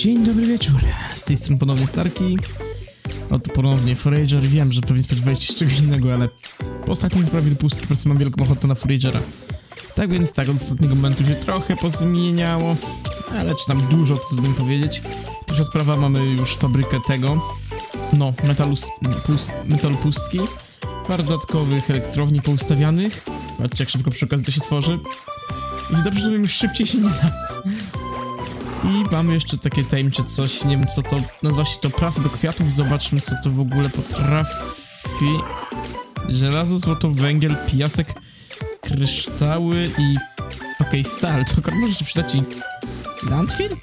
Dzień dobry wieczór, z tej strony ponownie Starki. Oto ponownie Forager. Wiem, że pewnie spodziewaliście się czegoś innego, ale po ostatnim wyprawie do pustki po prostu mam wielką ochotę na Foragera. Tak więc tak, od ostatniego momentu się trochę pozmieniało, ale czy tam dużo, co tu bym powiedzieć. Pierwsza sprawa, mamy już fabrykę tego, no, metalu pustki. Parę dodatkowych elektrowni poustawianych. Patrzcie, jak szybko przy okazji to się tworzy. I dobrze, że już szybciej się nie da. I mamy jeszcze takie tajemnicze coś, nie wiem co to, nazywa się to prasa do kwiatów, zobaczmy co to w ogóle potrafi. Żelazo, złoto, węgiel, piasek, kryształy i... Okej, stal, to akurat może się przydać i... Landfill?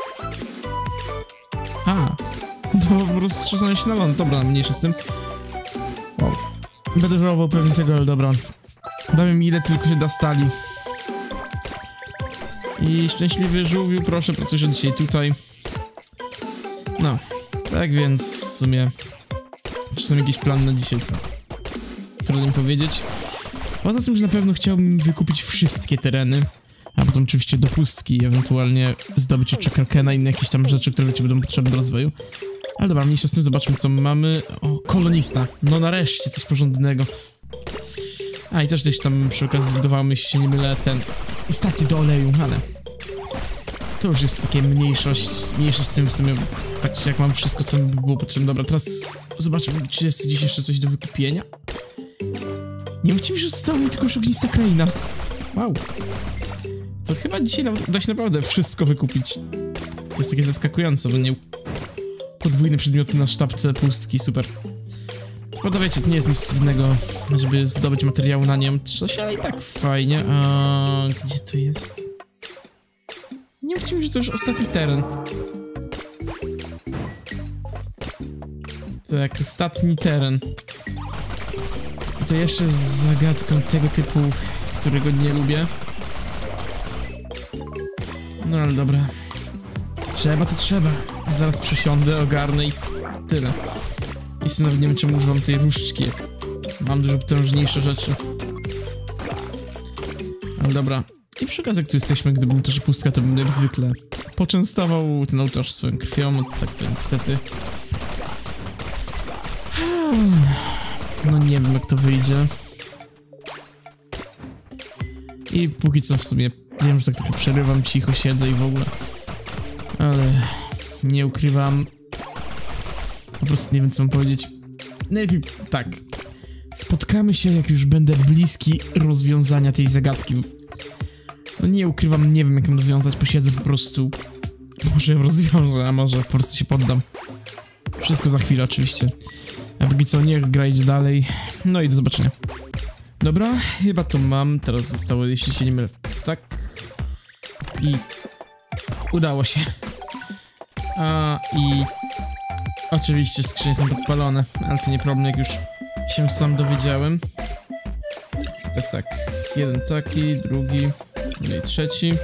A, to po prostu rozszerzanie się na ląd, dobra, mniejsza z tym. Wow, będę żałował pewnie tego, ale dobra. Damy mi ile tylko się da stali. I szczęśliwy żółwiu, proszę, pracujesz dzisiaj tutaj. No, tak więc w sumie... Czy są jakieś plany na dzisiaj, to... Trudno mi powiedzieć. Poza tym, że na pewno chciałbym wykupić wszystkie tereny. A potem oczywiście do pustki, ewentualnie zdobyć jeszcze krakena i inne jakieś tam rzeczy, które ci będą potrzebne do rozwoju. Ale dobra, mniejsza z tym, zobaczmy co mamy. O, kolonista. No nareszcie coś porządnego. A i też gdzieś tam przy okazji zbudowałem, jeśli się nie mylę, stację do oleju, ale... To już jest takie mniejszość z tym w sumie, tak jak mam wszystko, co mi było potrzebne. Dobra, teraz zobaczmy, czy jest gdzieś jeszcze coś do wykupienia. Nie mówcie mi, że została mi tylko już ognista kraina. Wow. To chyba dzisiaj da się naprawdę wszystko wykupić. To jest takie zaskakujące, bo nie... Podwójne przedmioty na sztabce pustki, super. Prawda, wiecie, to nie jest nic dziwnego, żeby zdobyć materiał na nią, coś, ale i tak fajnie. A gdzie to jest? Nie mówcie mi, że to już ostatni teren. Tak, ostatni teren. I to jeszcze z zagadką tego typu, którego nie lubię. No ale dobra. Trzeba to trzeba. Zaraz przesiądę, ogarnę i tyle. Jeszcze nawet nie wiem, czemu używam tej różdżki, jak mam dużo potężniejsze rzeczy. Ale dobra. I przy okazji, jak tu jesteśmy, gdybym też pustka, to bym jak zwykle poczęstował ten ołtarz swoją krwią, tak to niestety. No nie wiem, jak to wyjdzie. I póki co w sumie wiem, że tak tylko przerywam, cicho siedzę i w ogóle. Ale nie ukrywam. Po prostu nie wiem, co mam powiedzieć. Najlepiej tak. Spotkamy się, jak już będę bliski rozwiązania tej zagadki. No nie ukrywam, nie wiem, jak ją rozwiązać. Posiedzę po prostu. Może ją rozwiążę, a może po prostu się poddam. Wszystko za chwilę, oczywiście. A póki co, niech gra idzie dalej. No i do zobaczenia. Dobra, chyba to mam. Teraz zostało, jeśli się nie mylę, tak. I... Udało się. I... Oczywiście skrzynie są podpalone, ale to nie problem, jak już się sam dowiedziałem. To jest tak, jeden taki, drugi, no i trzeci.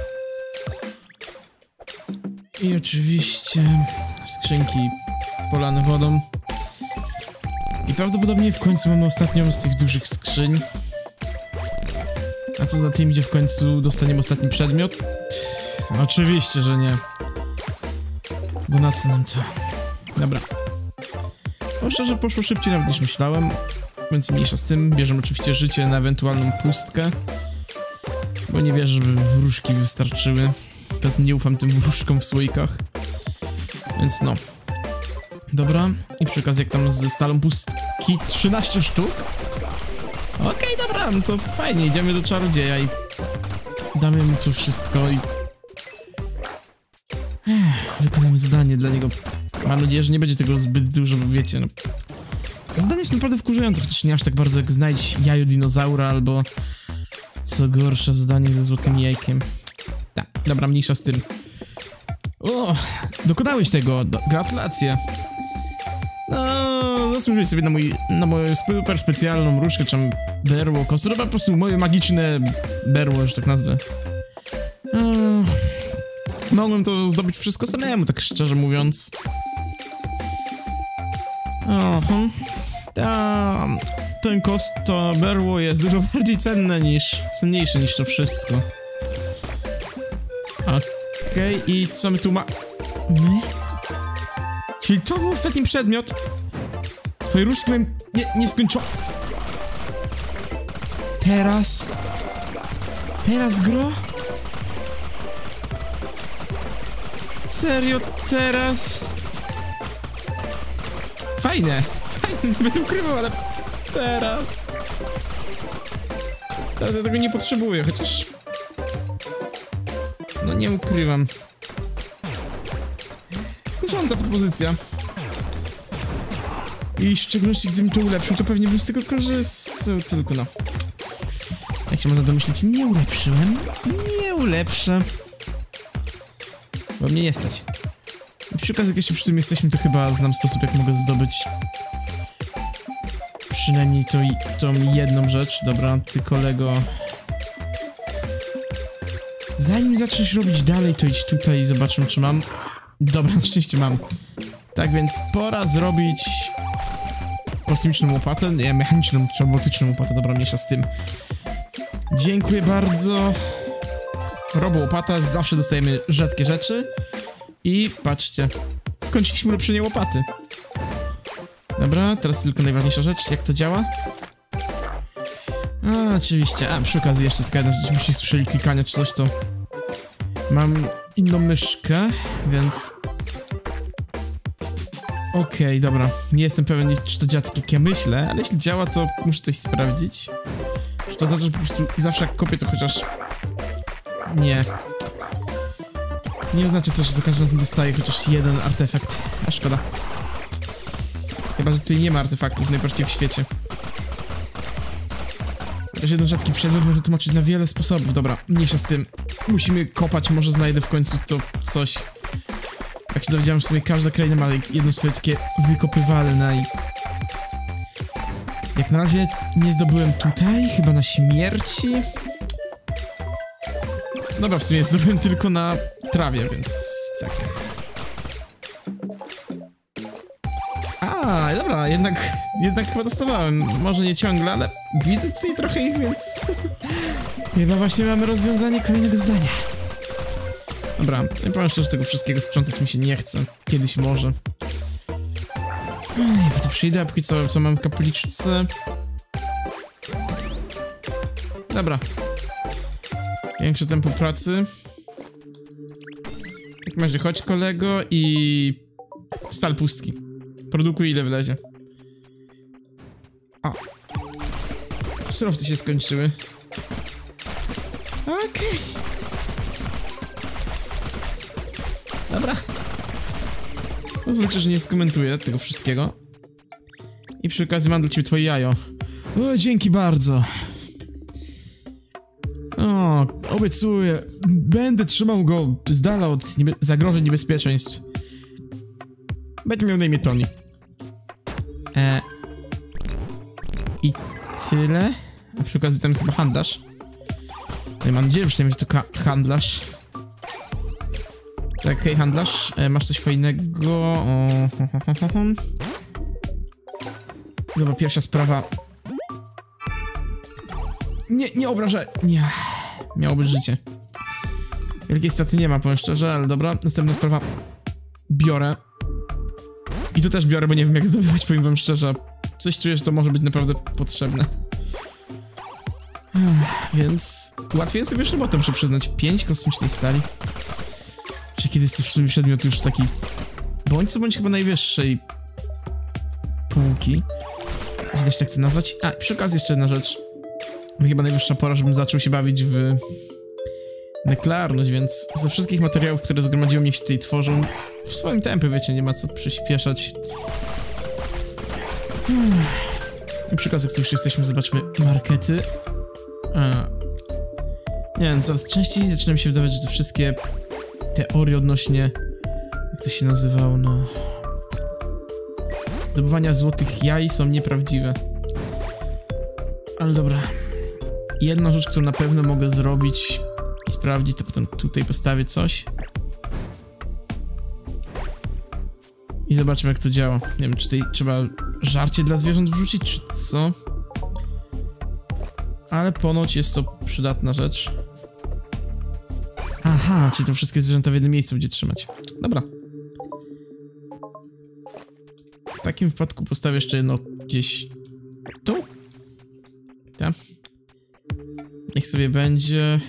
I oczywiście skrzynki polane wodą. I prawdopodobnie w końcu mamy ostatnią z tych dużych skrzyń. A co za tym idzie, w końcu dostaniemy ostatni przedmiot? Oczywiście, że nie. Bo na co nam to? Dobra. No szczerze, poszło szybciej nawet niż myślałem, więc mniejsza z tym. Bierzemy oczywiście życie na ewentualną pustkę, bo nie wierzę, żeby wróżki wystarczyły. Teraz nie ufam tym wróżkom w słoikach. Więc no. Dobra. I przy okazji, jak tam ze stalą pustki 13 sztuk. Okej, dobra, no to fajnie. Idziemy do czarodzieja i damy mu to wszystko i... wykonamy zadanie dla niego. Mam nadzieję, że nie będzie tego zbyt dużo, bo wiecie, no... To zadanie jest naprawdę wkurzające, chociaż nie aż tak bardzo jak znajdź jajo dinozaura, albo... Co gorsze, zadanie ze złotym jajkiem. Tak, dobra, mniejsza z tym. O, dokonałeś tego, gratulacje. No, zasłużyłeś sobie na moją super specjalną różdżkę, czy tam berło, kostur, po prostu moje magiczne berło, że tak nazwę. Mogłem to zdobyć wszystko samemu, tak szczerze mówiąc. To berło jest dużo bardziej cenniejsze niż to wszystko. Okej, i co my tu No. Czyli to był ostatni przedmiot. Twoje różdżki mają nie skończone. Teraz gro? Serio, teraz? Fajne, nie będę ukrywał, ale teraz ja tego nie potrzebuję, chociaż no nie ukrywam. Kusząca propozycja. I w szczególności gdybym to ulepszył, to pewnie bym z tego korzystał, tylko no. Jak się można domyślić, nie ulepszyłem. Nie ulepszę. Bo mnie nie stać. I przy okazji, jak jeszcze przy tym jesteśmy, to chyba znam sposób, jak mogę zdobyć przynajmniej tą jedną rzecz. Dobra, ty kolego. Zanim zaczniesz robić dalej, to idź tutaj i zobaczmy, czy mam. Dobra, na szczęście mam. Tak więc pora zrobić kosmiczną łopatę, nie, mechaniczną czy robotyczną łopatę, dobra, mniejsza z tym. Dziękuję bardzo. Robo łopata, zawsze dostajemy rzadkie rzeczy. I patrzcie, skończyliśmy ulepszenie łopaty. Dobra, teraz tylko najważniejsza rzecz, jak to działa. A, oczywiście, przy okazji jeszcze tylko jedna rzecz, żebyście słyszeli klikania czy coś, to mam inną myszkę, więc... Okej, dobra, nie jestem pewien, czy to działa tak jak ja myślę, ale jeśli działa, to muszę coś sprawdzić. Czy to znaczy, że po prostu zawsze jak kopię, to chociaż... Nie oznacza to, że za każdym razem dostaję chociaż jeden artefakt. A szkoda. Chyba, że tutaj nie ma artefaktów najbardziej w świecie. Chociaż jeden rzadki przedmiot może tłumaczyć na wiele sposobów. Dobra, mniejsza z tym. Musimy kopać, może znajdę w końcu to coś. Jak się dowiedziałem, że w sumie każda kraina ma jedno swoje takie wykopywalne i... Jak na razie nie zdobyłem tutaj, chyba na śmierci. Dobra, w sumie zdobyłem tylko na trawie, więc tak. Dobra, jednak chyba dostawałem. Może nie ciągle, ale widzę tutaj trochę ich, więc... Chyba właśnie mamy rozwiązanie kolejnego zdania. Dobra, nie powiem szczerze, że tego wszystkiego sprzątać mi się nie chce. Kiedyś może. Bo to przyjdę, a póki co mam w kapliczce. Dobra. Większe tempo pracy. W takim razie chodź, kolego, i... Stal pustki. Produkuj ile wlezie. O. Surowce się skończyły. Okej. Dobra. Pozwólcie, że nie skomentuję tego wszystkiego. I przy okazji mam dla ciebie twoje jajo. O, dzięki bardzo. O, obiecuję. Będę trzymał go z dala od zagrożeń, niebezpieczeństw. Będzie miał na imię Tony. I tyle. A przy okazji tam jest chyba handlarz. Ja mam nadzieję, że to handlarz. Tak, hej handlarz, masz coś fajnego? Dobra, pierwsza sprawa. Nie obrażaj. Nie. Miało być życie. Wielkiej stacji nie ma, powiem szczerze, ale dobra. Następna sprawa. Biorę. I tu też biorę, bo nie wiem jak zdobywać, powiem wam szczerze. Coś czuję, że to może być naprawdę potrzebne. Więc łatwiej sobie już robotę, muszę przyznać. 5 kosmicznej stali. Czy kiedyś w sumie przedmiot już taki... Bądź co bądź chyba najwyższej półki. Jeśli się tak chcę nazwać. A, przy okazji jeszcze jedna rzecz. Chyba najwyższa pora, żebym zaczął się bawić w... nuklearność, więc ze wszystkich materiałów, które zgromadziłem, niech się tutaj tworzą w swoim tempie, wiecie, nie ma co przyspieszać. Przy okazji, jak już jesteśmy, zobaczmy markety. Nie wiem, coraz częściej zaczyna mi się wydawać, że te wszystkie teorie odnośnie... Jak to się nazywało, no... Zdobywania złotych jaj są nieprawdziwe. Ale dobra. Jedna rzecz, którą na pewno mogę zrobić i sprawdzić, to potem tutaj postawię coś. I zobaczmy, jak to działa. Nie wiem, czy tutaj trzeba żarcie dla zwierząt wrzucić, czy co? Ale ponoć jest to przydatna rzecz. Aha, czyli to wszystkie zwierzęta w jednym miejscu będzie trzymać. Dobra. takim wypadku postawię jeszcze jedno gdzieś tu. Tak. Niech sobie będzie...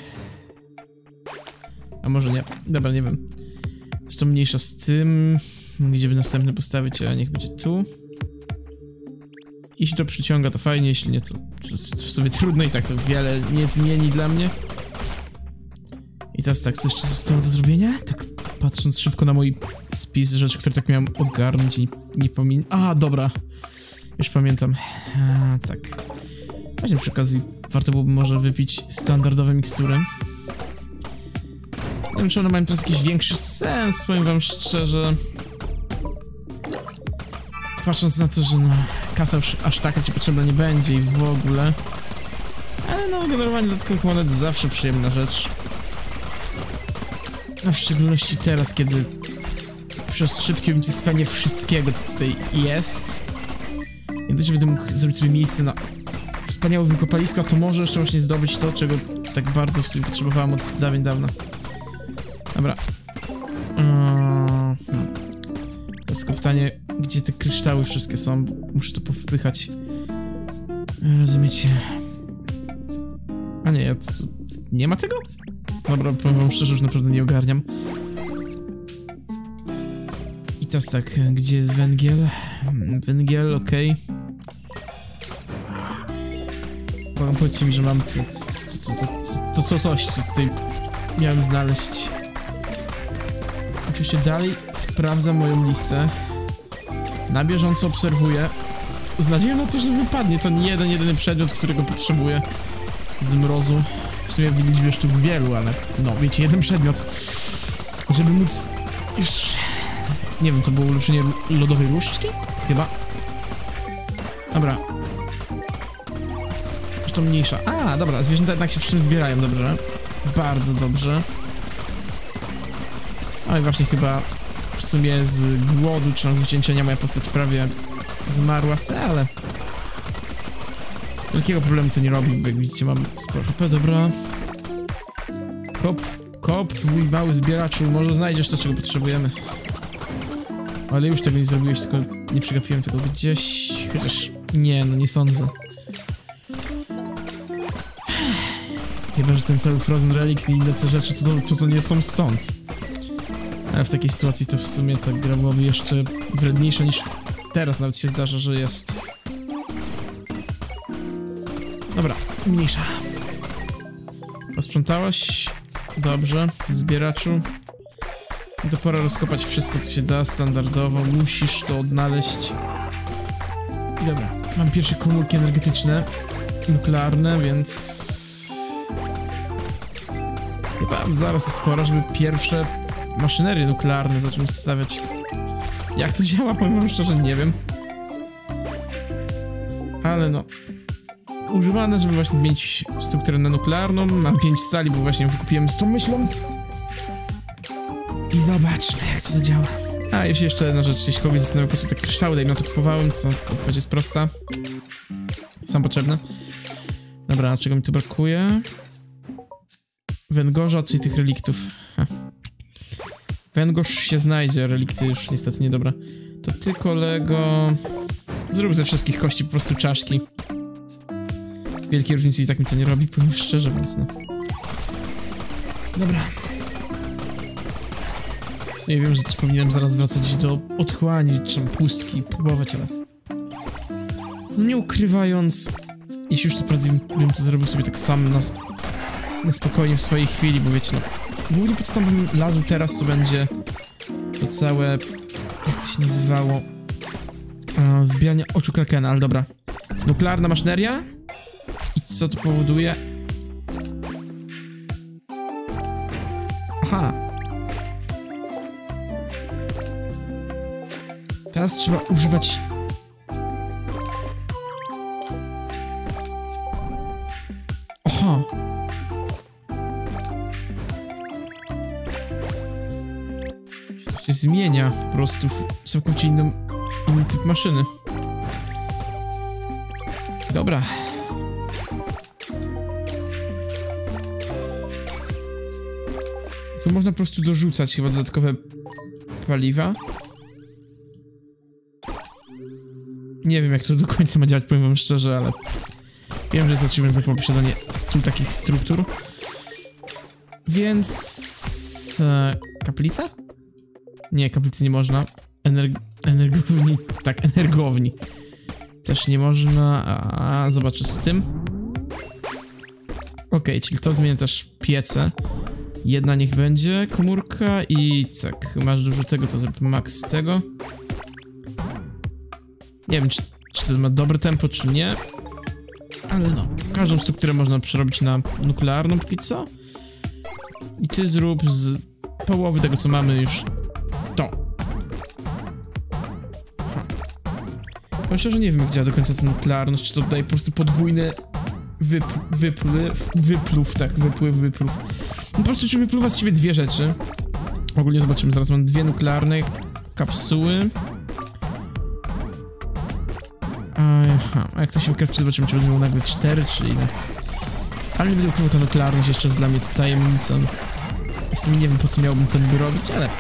A może nie. Dobra, nie wiem. Zresztą mniejsza z tym. Gdzie by następny postawić, a niech będzie tu. Jeśli to przyciąga, to fajnie, jeśli nie, to w sobie trudno i tak to wiele nie zmieni dla mnie. I teraz tak, co jeszcze zostało do zrobienia? Tak patrząc szybko na mój spis rzeczy, które tak miałem ogarnąć i nie pominąć. A, dobra. Już pamiętam. Tak. Właśnie przy okazji warto byłoby może wypić standardowe mikstury. Nie wiem, czy one mają teraz jakiś większy sens, powiem wam szczerze. Patrząc na to, że no, kasa już aż taka ci potrzebna nie będzie i w ogóle. Ale no, generowanie dodatkowych monet zawsze przyjemna rzecz. A w szczególności teraz, kiedy przez szybkie unicestwianie wszystkiego, co tutaj jest, nie dość, że będę mógł zrobić sobie miejsce na wspaniałe wykopalisko, to może jeszcze właśnie zdobyć to, czego tak bardzo w sobie potrzebowałem od dawna. Dobra. To jest pytanie, gdzie te kryształy wszystkie są? Muszę to powpychać. Rozumiecie? A nie, ja to... Nie ma tego? Dobra, powiem wam szczerze, już naprawdę nie ogarniam. I teraz tak, gdzie jest węgiel? Węgiel, okej. Powiem, powiedzcie mi, że mam coś, co tutaj miałem znaleźć. Oczywiście dalej sprawdzam moją listę. Na bieżąco obserwuję. Z nadzieją na to, że wypadnie to nie jedyny przedmiot, którego potrzebuję z mrozu. W sumie w liczbie sztuk wielu, ale no, wiecie, jeden przedmiot. Żeby móc już... Nie wiem, to było ulepszenie lodowej różdżki? Chyba. Dobra. Już to mniejsza. A, dobra, zwierzęta jednak się przy tym zbierają, dobrze. Bardzo dobrze. Ale właśnie chyba w sumie z głodu czy z wycieńczenia moja postać prawie zmarła, ale wielkiego problemu to nie robi, bo jak widzicie mam sporo HP, dobra. Kop, mój mały zbieraczu, może znajdziesz to, czego potrzebujemy. Ale już tego nie zrobiłeś, tylko nie przegapiłem tego gdzieś, chociaż nie, no nie sądzę. Chyba, że ten cały Frozen Relic i inne te rzeczy to nie są stąd. Ale w takiej sytuacji to w sumie ta gra byłaby jeszcze wredniejsza niż teraz nawet się zdarza, że jest. Dobra, mniejsza. Posprzątałaś? Dobrze, zbieraczu. To pora rozkopać wszystko, co się da standardowo. Musisz to odnaleźć. Dobra, mam pierwsze komórki energetyczne, nuklearne, więc... Chyba zaraz jest pora, żeby pierwsze maszynerie nuklearne zacząć stawiać. Jak to działa? Powiem wam szczerze, nie wiem. Ale no... Używane, żeby właśnie zmienić strukturę na nuklearną. Mam 5 stali, bo właśnie wykupiłem z tą myślą. I zobaczmy, jak to zadziała. A, jeśli jeszcze jedna rzecz, jeśli kogoś zastanawia, po co te kryształy, daj na to kupowałem, co odpowiedź jest prosta. Sam potrzebne. Dobra, czego mi tu brakuje? Węgorza, czyli tych reliktów. Węgorz się znajdzie, relikty już niestety nie, dobra. To ty, kolego... Zrób ze wszystkich kości po prostu czaszki. Wielkiej różnicy i tak mi to nie robi, powiem szczerze, więc no. Dobra. Nie wiem, że też powinienem zaraz wracać do otchłani, czy pustki, próbować, ale... No nie ukrywając... Jeśli już to prędzej bym to zrobił sobie tak sam na spokojnie w swojej chwili, bo wiecie, no... Głównie po co tam bym lazł teraz, to będzie... To całe... Jak to się nazywało? Zbieranie oczu krakena, ale dobra. Nuklearna maszyneria? I co to powoduje? Aha. Teraz trzeba używać... Aha. To się zmienia po prostu w całkowicie inny typ maszyny. Dobra. Tu można po prostu dorzucać chyba dodatkowe paliwa. Nie wiem, jak to do końca ma działać, powiem wam szczerze, ale wiem, że jest achievement za chyba posiadanie 100 takich struktur. Więc... kaplica? Nie, kaplicy nie można. Energowni... Tak, energowni. Też nie można... A zobaczę z tym. Okej, czyli to zmienia też piece. Jedna niech będzie komórka i tak, masz dużo tego, to zrób max tego. Nie wiem, czy to ma dobre tempo, czy nie. Ale no, każdą strukturę można przerobić na nuklearną póki co. I ty zrób z połowy tego, co mamy już to. Bo szczerze nie wiem, jak działa do końca ta nuklearność, czy to daje po prostu podwójny wypływ. No po prostu czy wypływa z ciebie dwie rzeczy. Ogólnie zobaczymy, zaraz mam dwie nuklearne kapsuły. Aha, a jak to się wykrew, zobaczymy, czy będą nagle 4, czy ile. Ale nie będę ukrywał, ta nuklearność jeszcze jest dla mnie tajemnicą. W sumie nie wiem, po co miałbym to niby robić, ale...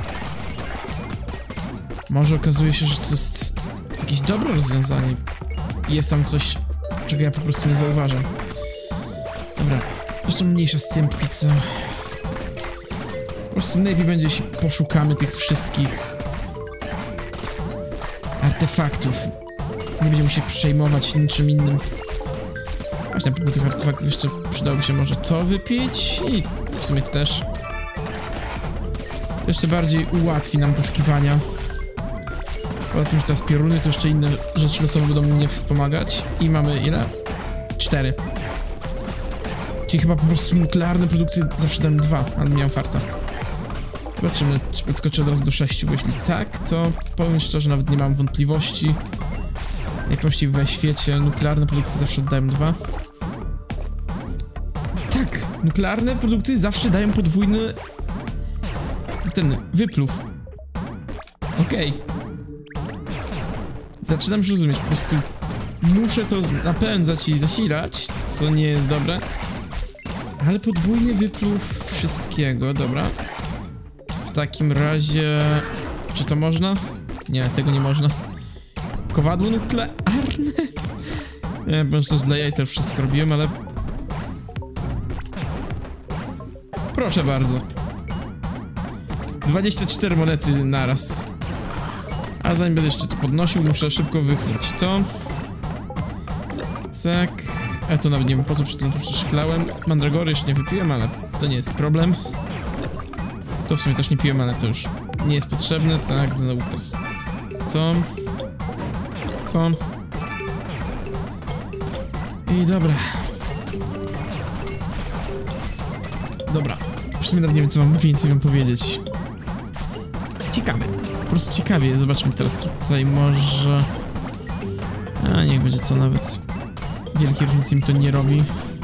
Może okazuje się, że to jest jakieś dobre rozwiązanie. I jest tam coś, czego ja po prostu nie zauważam. Dobra, jeszcze mniejsza z tym póki co. Po prostu najlepiej będzie, jeśli poszukamy tych wszystkich artefaktów. Nie będziemy się przejmować niczym innym. Właśnie na propos tych artefaktów jeszcze przydałoby się może to wypić i w sumie to też. Jeszcze bardziej ułatwi nam poszukiwania. Poza tym, że teraz pioruny, to jeszcze inne rzeczy losowe będą mnie wspomagać. I mamy ile? 4. Czyli chyba po prostu nuklearne produkty zawsze dam 2, ale miałem farta. Zobaczymy, czy podskoczę od razu do 6, bo jeśli tak, to powiem szczerze, nawet nie mam wątpliwości. Najprościej we świecie nuklearne produkty zawsze oddają 2. Tak, nuklearne produkty zawsze dają podwójny... ten wypluw. Okej. Zaczynam już rozumieć, po prostu muszę to napędzać i zasilać, co nie jest dobre. Ale podwójny wypluw wszystkiego, dobra. W takim razie... Czy to można? Nie, tego nie można. Kowadło nuklearne? Nie, bo też dla jaj też wszystko robiłem, ale... Proszę bardzo. 24 monety naraz. A zanim będę jeszcze to podnosił, muszę szybko wychylić to. Tak. A to nawet nie wiem, po co przed tym przeszklałem. Mandragory jeszcze nie wypiłem, ale to nie jest problem. To w sumie też nie piłem, ale to już nie jest potrzebne. Tak, znowu teraz to. To. I dobra. Dobra. Już nawet nie wiem, co mam więcej wam powiedzieć. Ciekawe. Po prostu ciekawie. Zobaczmy teraz tutaj może... A niech będzie to nawet... Wielkiej różnicy mi to nie robi.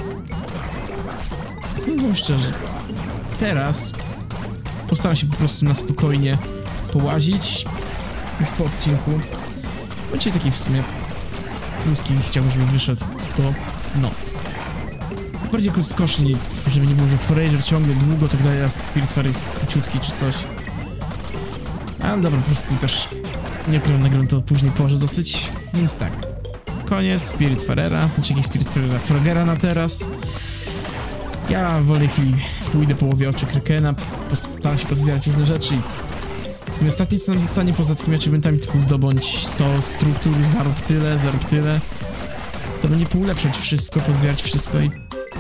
Powiem szczerze. Teraz postaram się po prostu na spokojnie połazić. Już po odcinku. Będzie taki w sumie krótki, chciałbym, żeby wyszedł, bo no. Bardziej krótkoszli, żeby nie było, że Forager ciągle długo, tak dalej, a Spiritfarer jest króciutki czy coś. Ale dobra, po prostu też nie ukrywam, nagram to później położę dosyć, więc tak. Koniec Spiritfarera, to ciekawe Spiritfarera Frogera na teraz. Ja wolę chwili pójdę po łowie oczy Krakena, postaram się pozbierać różne rzeczy i w sumie ostatnie co nam zostanie poza takimi achievementami typu zdobądź 100 struktur, zarób tyle. To będzie poulepszać wszystko, pozbierać wszystko i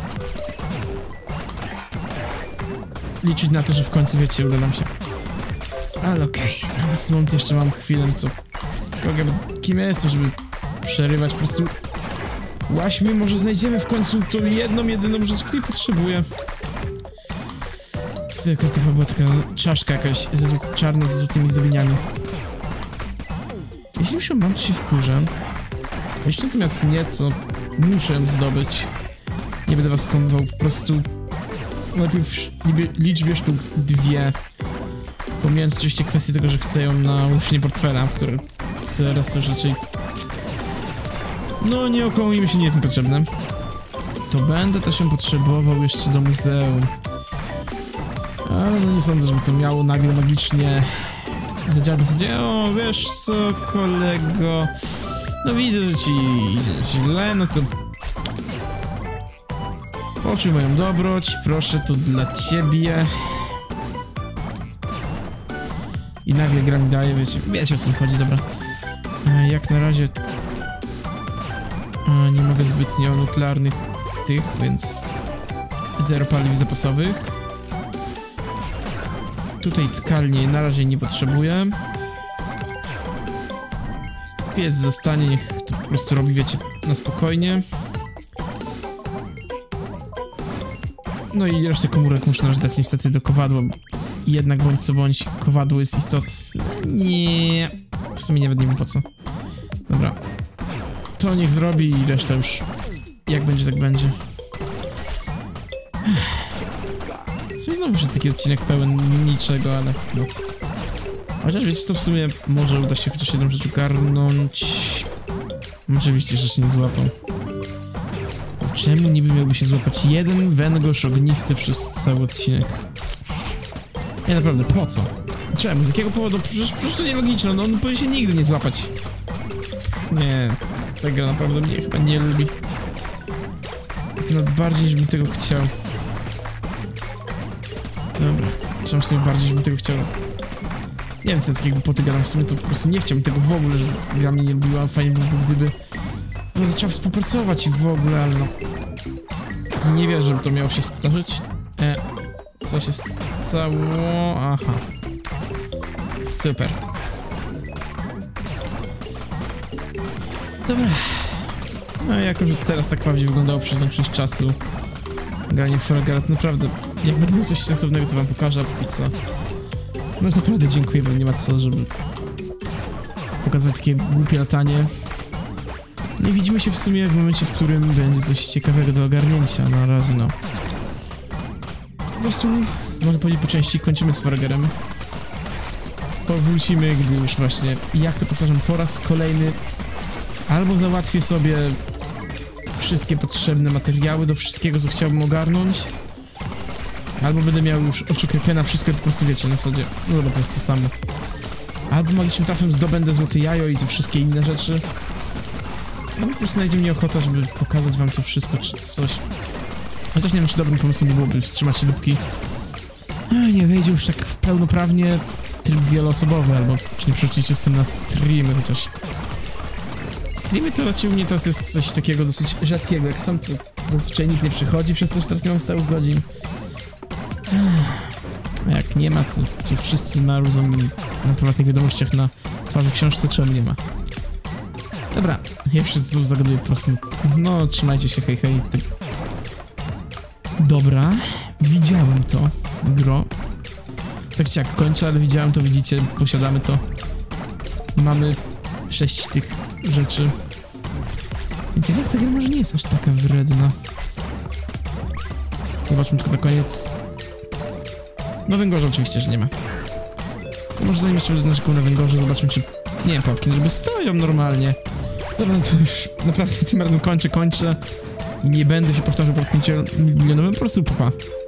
liczyć na to, że w końcu, wiecie, uda nam się. Ale okej, na obecny moment jeszcze mam chwilę, co... Kim ja jestem, żeby przerywać, po prostu... Łaźmy, może znajdziemy w końcu tą jedyną rzecz, której potrzebuję. Tylko to chyba była taka czaszka jakaś czarna ze złotymi zdobieniami. Jeśli już ją mam, to się wkurzę. Jeśli natomiast nie, to muszę ją zdobyć. Nie będę was kłamywał, po prostu... Najpierw w liczbie sztuk 2. Pomijając oczywiście kwestię tego, że chcę ją na ulepszenie portfela, który teraz też raczej... No nie okołujmy się, nie jest mi potrzebne. To będę też ją potrzebował jeszcze do muzeum. Ale no nie sądzę, żeby to miało nagle magicznie zadziałać. O, wiesz co, kolego... No widzę, że ci źle, no to... Poczuj moją dobroć, proszę, to dla ciebie. I nagle gra mi daje, wiecie o co mi chodzi, dobra. Jak na razie... nie mogę zbytnio nuklearnych tych, więc... 0 paliw zapasowych. Tutaj tkalnie na razie nie potrzebuję. Piec zostanie, niech to po prostu robi, wiecie, na spokojnie. No i resztę komórek muszę dać niestety do kowadła. Jednak bądź co bądź, kowadło jest istotne. Nie, w sumie nawet nie wiem po co. Dobra. To niech zrobi i reszta już jak będzie, tak będzie. W sumie znowu się taki odcinek pełen niczego, ale no. Chociaż wiecie co, w sumie może uda się chociaż jedną rzecz ogarnąć. Oczywiście rzecz nie złapał. Czemu niby miałby się złapać jeden węgorz ognisty przez cały odcinek? Nie, naprawdę, po co? Czemu? Z jakiego powodu? Przecież to nielogiczne, no on powinien się nigdy nie złapać. Nie, ta gra naprawdę mnie chyba nie lubi. To nawet bardziej, niż bym tego chciał. Dobra, czemu sobie bardziej, żebym tego chciał. Nie wiem, co takiego głupoty gadam, w sumie to po prostu nie chciałbym tego w ogóle, żeby gra mnie nie lubiła, fajnie by było, gdyby... No zaczął współpracować i w ogóle, ale no... Nie wierzę, żeby to miało się zdarzyć. Co się stało? Aha. Super. Dobra. No jako, że teraz tak prawdziwie wyglądało przez większość czasu granie w Forever, naprawdę, jak będę miał coś sensownego, to wam pokażę, a póki co. No naprawdę dziękuję, bo nie ma co, żeby pokazywać takie głupie latanie. No i widzimy się w sumie w momencie, w którym będzie coś ciekawego do ogarnięcia. Na razie no. Po prostu, można powiedzieć po części, kończymy z Foreverem. Powrócimy, gdy już właśnie, jak to powtarzam po raz kolejny, albo załatwię sobie wszystkie potrzebne materiały do wszystkiego, co chciałbym ogarnąć, albo będę miał już oczekiwanie na wszystko, po prostu wiecie, na zasadzie, no dobra, to jest to samo. Albo magicznym trafem zdobędę złote jajo i te wszystkie inne rzeczy. No po prostu najdzie mnie ochota, żeby pokazać wam to wszystko, czy coś. Chociaż nie wiem, czy dobrym pomysłem byłoby wstrzymać się, dopóki nie wejdzie już tak pełnoprawnie tryb wieloosobowy, albo czy nie przerzucicie z tym na streamy, chociaż... Streamy to raczej u mnie teraz jest coś takiego dosyć rzadkiego, jak są, to zazwyczaj nikt nie przychodzi, przez coś teraz nie mam stałych godzin. A jak nie ma, to wszyscy marudzą mi na prywatnych wiadomościach na twarzy książce, czemu nie ma. Dobra, ja wszyscy zagaduję po prostu. No, trzymajcie się, hej, hej. Dobra, widziałem to, gro. Tak czy jak kończę, ale widziałem to, widzicie, posiadamy to. Mamy 6 tych rzeczy. Więc jednak ta gra może nie jest aż taka wredna. Zobaczmy tylko na koniec. No węgorza oczywiście, że nie ma. To może zanim jeszcze będę narzekał na węgorze, zobaczmy czy... Nie wiem, papki, żeby stoją normalnie. Dobra, no to już naprawdę tym razem kończę. I nie będę się powtarzał po raz milionowym, po prostu papa.